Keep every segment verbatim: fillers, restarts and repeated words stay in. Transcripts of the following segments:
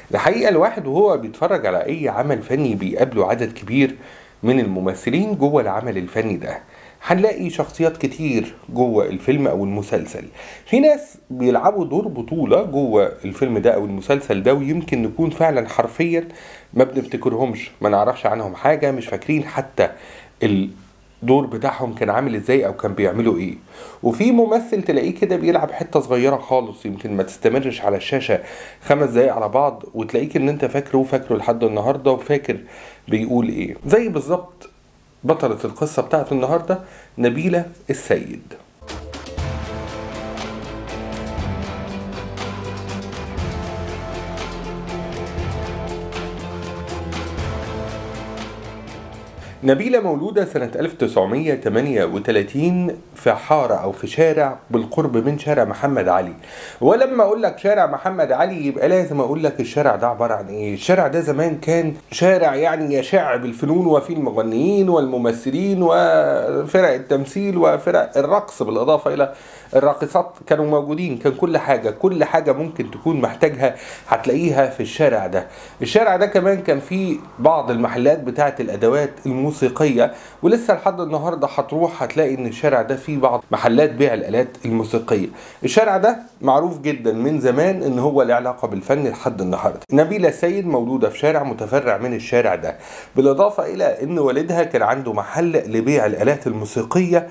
الحقيقة الواحد وهو بيتفرج على أي عمل فني بيقابله عدد كبير من الممثلين جوه العمل الفني ده. هنلاقي شخصيات كتير جوه الفيلم أو المسلسل. في ناس بيلعبوا دور بطولة جوه الفيلم ده أو المسلسل ده، ويمكن نكون فعلا حرفيا ما بنفتكرهمش، ما نعرفش عنهم حاجة، مش فاكرين حتى الدور بتاعهم كان عامل ازاي او كان بيعملوا ايه. وفي ممثل تلاقيه كده بيلعب حتة صغيرة خالص، يمكن ما تستمرش على الشاشة خمس دقايق على بعض، وتلاقيك ان انت فاكره وفاكره لحد النهاردة وفاكر بيقول ايه. زي بالظبط بطلة القصة بتاعت النهاردة، نبيلة السيد. نبيلة مولودة سنة ألف وتسعمية وتمانية وتلاتين في حارة أو في شارع بالقرب من شارع محمد علي. ولما أقول لك شارع محمد علي يبقى لازم أقول لك الشارع ده عبارة عن إيه. الشارع ده زمان كان شارع يعني يشع بالفنون، وفيه المغنيين والممثلين وفرق التمثيل وفرق الرقص، بالإضافة إلى الراقصات كانوا موجودين. كان كل حاجة كل حاجة ممكن تكون محتاجها هتلاقيها في الشارع ده. الشارع ده كمان كان فيه بعض المحلات بتاعة الأدوات الموسيقية، ولسه لحد النهاردة هتروح هتلاقي ان الشارع ده فيه بعض محلات بيع الآلات الموسيقية. الشارع ده معروف جدا من زمان ان هو له علاقة بالفن لحد النهاردة. نبيلة السيد مولودة في شارع متفرع من الشارع ده، بالإضافة إلى ان والدها كان عنده محل لبيع الآلات الموسيقية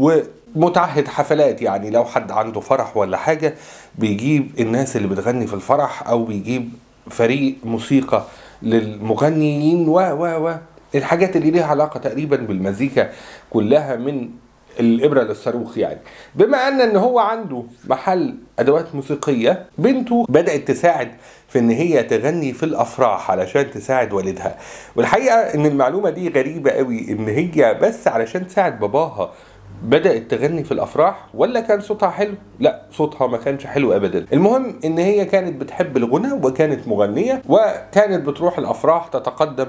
ومتعهد حفلات. يعني لو حد عنده فرح ولا حاجة بيجيب الناس اللي بتغني في الفرح، او بيجيب فريق موسيقى للمغنيين و و و الحاجات اللي ليها علاقة تقريبا بالمزيكا كلها من الإبرة للصاروخ. يعني بما أن إن هو عنده محل أدوات موسيقية، بنته بدأت تساعد في إن هي تغني في الأفراح علشان تساعد والدها. والحقيقة إن المعلومة دي غريبة قوي، إن هي بس علشان تساعد باباها بدأت تغني في الأفراح، ولا كان صوتها حلو؟ لا، صوتها ما كانش حلو أبدا. المهم إن هي كانت بتحب الغنى وكانت مغنية، وكانت بتروح الأفراح تتقدم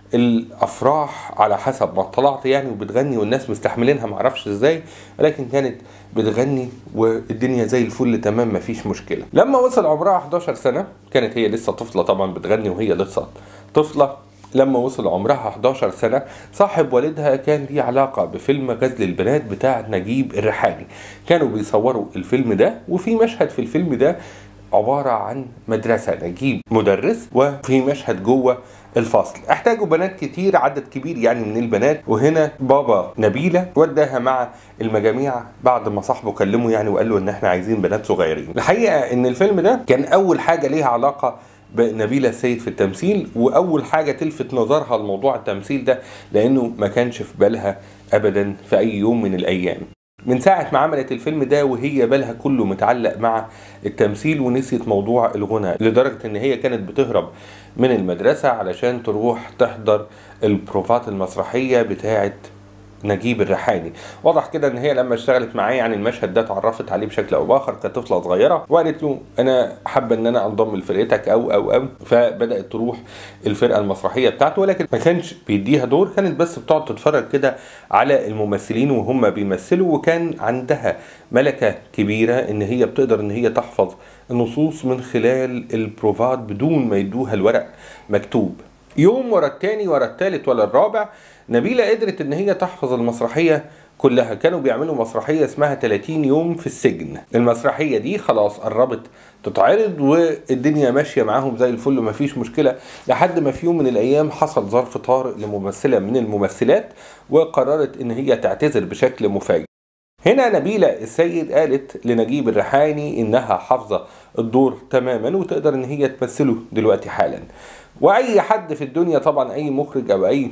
الافراح على حسب ما اطلعت يعني، وبتغني والناس مستحملينها معرفش ازاي، ولكن كانت بتغني والدنيا زي الفل تمام مفيش مشكله. لما وصل عمرها حداشر سنه، كانت هي لسه طفله طبعا بتغني وهي لسه طفله. لما وصل عمرها حداشر سنه، صاحب والدها كان ليه علاقه بفيلم غزل البنات بتاع نجيب الريحاني. كانوا بيصوروا الفيلم ده، وفي مشهد في الفيلم ده عباره عن مدرسه، نجيب مدرس، وفي مشهد جوه الفصل احتاجوا بنات كتير، عدد كبير يعني من البنات. وهنا بابا نبيلة وداها مع المجاميع بعد ما صاحبه كلمه يعني وقال له ان احنا عايزين بنات صغيرين. الحقيقة ان الفيلم ده كان اول حاجة ليها علاقة بنبيلة السيد في التمثيل، واول حاجة تلفت نظرها لموضوع التمثيل ده، لانه ما كانش في بالها ابدا في اي يوم من الايام. من ساعة ما عملت الفيلم ده وهي بالها كله متعلق مع التمثيل، ونسيت موضوع الغنى، لدرجة ان هي كانت بتهرب من المدرسة علشان تروح تحضر البروفات المسرحية بتاعة نجيب الريحاني. واضح كده ان هي لما اشتغلت معاه يعني المشهد ده اتعرفت عليه بشكل او باخر كطفله صغيره، وقالت له انا حابه ان انا انضم لفرقتك او او او فبدات تروح الفرقه المسرحيه بتاعته، ولكن ما كانش بيديها دور، كانت بس بتقعد تتفرج كده على الممثلين وهم بيمثلوا. وكان عندها ملكه كبيره ان هي بتقدر ان هي تحفظ النصوص من خلال البروفات بدون ما يدوها الورق مكتوب. يوم ورا التاني ورا التالت ورا الرابع، نبيلة قدرت ان هي تحفظ المسرحية كلها. كانوا بيعملوا مسرحية اسمها تلاتين يوم في السجن. المسرحية دي خلاص قربت تتعرض والدنيا ماشية معاهم زي الفل مفيش مشكلة، لحد ما في يوم من الايام حصل ظرف طارئ لممثلة من الممثلات وقررت ان هي تعتذر بشكل مفاجئ. هنا نبيلة السيد قالت لنجيب الريحاني انها حافظة الدور تماما وتقدر ان هي تمثله دلوقتي حالا. واي حد في الدنيا طبعا، اي مخرج او اي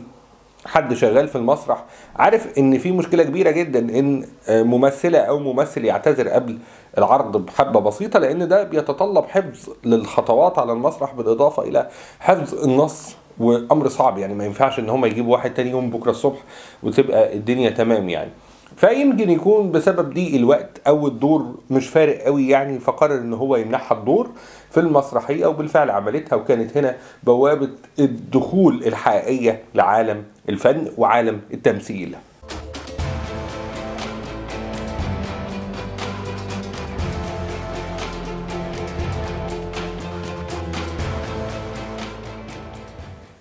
حد شغال في المسرح عارف ان في مشكلة كبيرة جدا ان ممثلة او ممثل يعتذر قبل العرض بحبة بسيطة، لان ده بيتطلب حفظ للخطوات على المسرح بالاضافة الى حفظ النص، وامر صعب يعني. ما ينفعش ان هم يجيبوا واحد تاني يوم بكرة الصبح وتبقى الدنيا تمام يعني. فيمكن يكون بسبب ضيق الوقت او الدور مش فارق قوي يعني، فقرر ان هو يمنحها الدور في المسرحيه، وبالفعل عملتها، وكانت هنا بوابه الدخول الحقيقيه لعالم الفن وعالم التمثيل.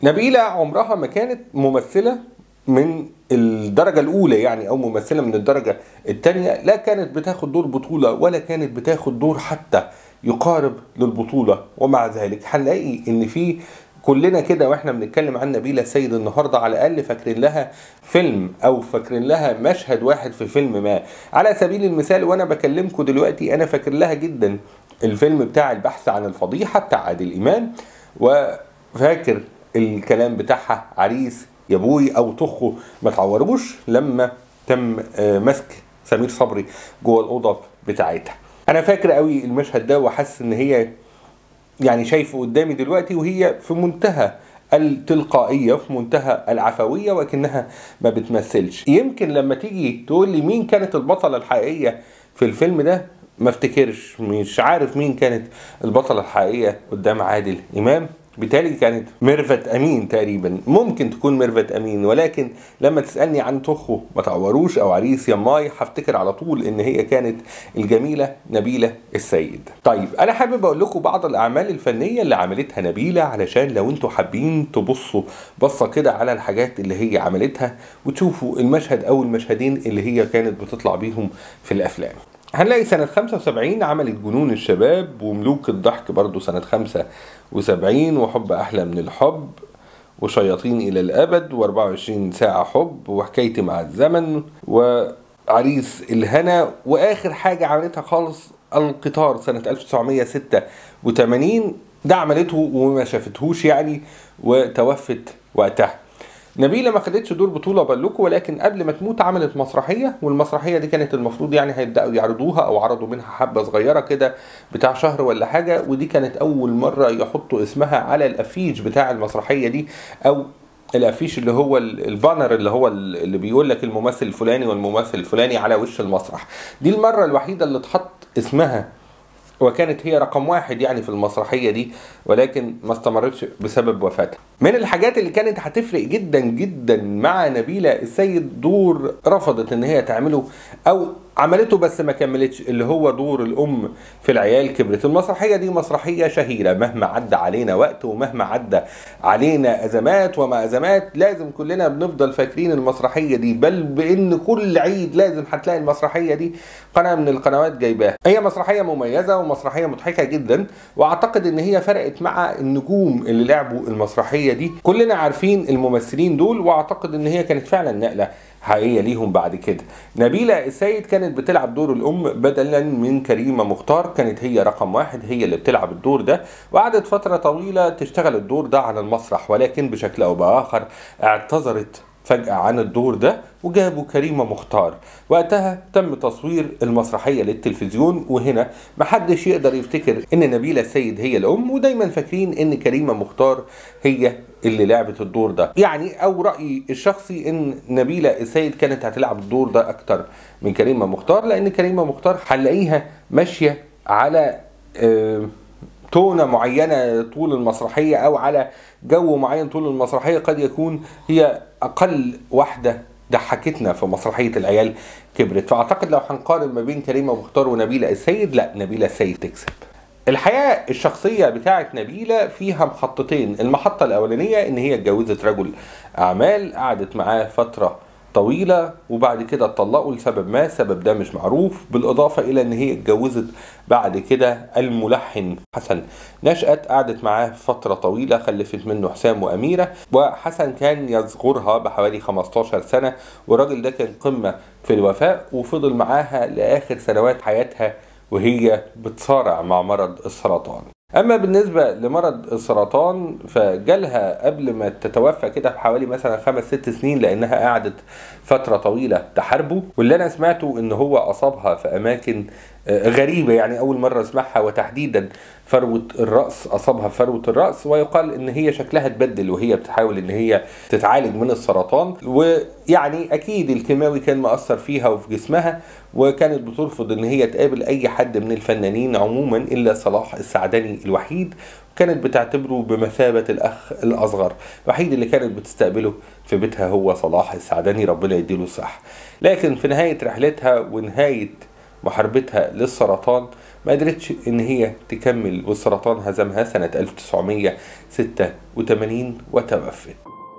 نبيلة عمرها ما كانت ممثلة من الدرجة الأولى يعني، أو ممثلة من الدرجة الثانية، لا كانت بتاخد دور بطولة ولا كانت بتاخد دور حتى يقارب للبطولة. ومع ذلك هنلاقي إن في كلنا كده واحنا بنتكلم عن نبيلة السيد النهارده على الأقل فاكرين لها فيلم أو فاكرين لها مشهد واحد في فيلم ما. على سبيل المثال وأنا بكلمكم دلوقتي أنا فاكر لها جدا الفيلم بتاع البحث عن الفضيحة بتاع عادل إمام، وفاكر الكلام بتاعها عريس يا ابوي او طخه ما تعوربوش لما تم مسك سمير صبري جوه الاوضه بتاعتها. انا فاكر قوي المشهد ده وحاسس ان هي يعني شايفه قدامي دلوقتي وهي في منتهى التلقائيه في منتهى العفويه وكأنها ما بتمثلش. يمكن لما تيجي تقول لي مين كانت البطله الحقيقيه في الفيلم ده ما افتكرش، مش عارف مين كانت البطله الحقيقيه قدام عادل امام. بالتالي كانت ميرفت امين تقريبا، ممكن تكون ميرفت امين، ولكن لما تسالني عن طخه ما تعوروش او عريس يماي هفتكر على طول ان هي كانت الجميله نبيله السيد. طيب انا حابب اقول لكم بعض الاعمال الفنيه اللي عملتها نبيله علشان لو انتوا حابين تبصوا بصه كده على الحاجات اللي هي عملتها وتشوفوا المشهد او المشهدين اللي هي كانت بتطلع بيهم في الافلام. هنلاقي سنة خمسة وسبعين عملت جنون الشباب، وملوك الضحك برضو سنة خمسة وسبعين، وحب أحلى من الحب، وشياطين إلى الأبد، وأربعة وعشرين ساعة حب، وحكايتي مع الزمن، وعريس الهنا، وآخر حاجة عملتها خالص القطار سنة ألف وتسعمية وستة وثمانين. ده عملته وما شافتهوش يعني وتوفت وقتها. نبيلة ما خدتش دور بطولة بلوكو، ولكن قبل ما تموت عملت مسرحية، والمسرحية دي كانت المفروض يعني هيبدأوا يعرضوها أو عرضوا منها حبة صغيرة كده بتاع شهر ولا حاجة، ودي كانت أول مرة يحطوا اسمها على الأفيش بتاع المسرحية دي، أو الأفيش اللي هو البانر اللي هو اللي بيقول لك الممثل الفلاني والممثل الفلاني على وش المسرح. دي المرة الوحيدة اللي اتحط اسمها، وكانت هي رقم واحد يعني في المسرحية دي، ولكن ما استمرتش بسبب وفاتها. من الحاجات اللي كانت هتفرق جدا جدا مع نبيلة السيد دور رفضت ان هي تعمله او عملته بس ما كملتش، اللي هو دور الام في العيال كبرت. المسرحية دي مسرحية شهيرة مهما عدى علينا وقت ومهما عدى علينا ازمات وما ازمات، لازم كلنا بنفضل فاكرين المسرحية دي، بل بان كل عيد لازم هتلاقي المسرحية دي قناة من القنوات جايباها. هي مسرحية مميزة ومسرحية مضحكة جدا، واعتقد ان هي فرقت مع النجوم اللي لعبوا المسرحية دي. كلنا عارفين الممثلين دول، واعتقد ان هي كانت فعلا نقلة حقيقية ليهم بعد كده. نبيلة السيد كانت بتلعب دور الأم بدلا من كريمة مختار، كانت هي رقم واحد هي اللي بتلعب الدور ده، وقعدت فترة طويلة تشتغل الدور ده على المسرح، ولكن بشكل أو بآخر اعتذرت فجأة عن الدور ده وجابوا كريمة مختار. وقتها تم تصوير المسرحية للتلفزيون، وهنا محدش يقدر يفتكر ان نبيلة السيد هي الام، ودايما فاكرين ان كريمة مختار هي اللي لعبت الدور ده. يعني او رأيي الشخصي ان نبيلة السيد كانت هتلعب الدور ده اكتر من كريمة مختار، لان كريمة مختار هنلاقيها ماشية على آه تونة معينة طول المسرحية او على جو معين طول المسرحية، قد يكون هي اقل واحدة ضحكتنا في مسرحية العيال كبرت. فاعتقد لو هنقارن ما بين كريمة مختار ونبيلة السيد، لا نبيلة السيد تكسب. الحياة الشخصية بتاعت نبيلة فيها محطتين. المحطة الاولانية ان هي اتجوزت رجل اعمال قعدت معاه فترة طويلة وبعد كده اتطلقوا لسبب ما، السبب ده مش معروف، بالاضافة الى ان هي اتجوزت بعد كده الملحن حسن نشأت، قعدت معاه فترة طويلة خلفت منه حسام وأميرة، وحسن كان يصغرها بحوالي خمستاشر سنة، والراجل ده كان قمة في الوفاء وفضل معاها لآخر سنوات حياتها وهي بتصارع مع مرض السرطان. اما بالنسبة لمرض السرطان فجالها قبل ما تتوفى كده بحوالي مثلا خمس ست سنين، لانها قعدت فترة طويلة تحاربه، واللي انا سمعته ان هو اصابها في اماكن غريبة، يعني اول مرة اسمعها، وتحديدا فروة الرأس، اصابها في فروة الرأس، ويقال ان هي شكلها اتبدل وهي بتحاول ان هي تتعالج من السرطان، ويعني اكيد الكيماوي كان مأثر فيها وفي جسمها، وكانت بترفض ان هي تقابل اي حد من الفنانين عموما الا صلاح السعدني الوحيد، كانت بتعتبره بمثابة الأخ الأصغر. الوحيد اللي كانت بتستقبله في بيتها هو صلاح السعدني، ربنا يديله الصحة. لكن في نهاية رحلتها ونهاية محاربتها للسرطان ما قدرتش ان هي تكمل والسرطان هزمها سنة ألف وتسعمية ستة وتمانين وتوفت.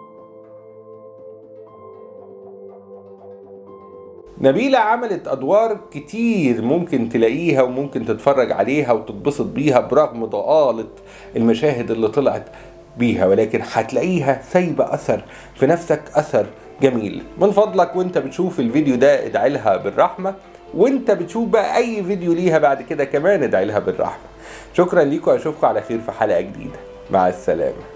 نبيلة عملت أدوار كتير ممكن تلاقيها وممكن تتفرج عليها وتتبسط بيها برغم ضآلة المشاهد اللي طلعت بيها، ولكن هتلاقيها سايبة أثر في نفسك، أثر جميل. من فضلك وانت بتشوف الفيديو ده ادعي لها بالرحمة، وانت بتشوف بقى أي فيديو ليها بعد كده كمان ادعي لها بالرحمة. شكرا ليكم، أشوفكم على خير في حلقة جديدة، مع السلامة.